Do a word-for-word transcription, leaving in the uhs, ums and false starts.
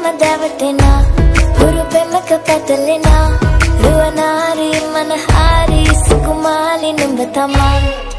දැවටෙනා හුරු පෙමක පැටලෙනා රුවනාරි මනහාරි සුකුමාලි නුඹ තමා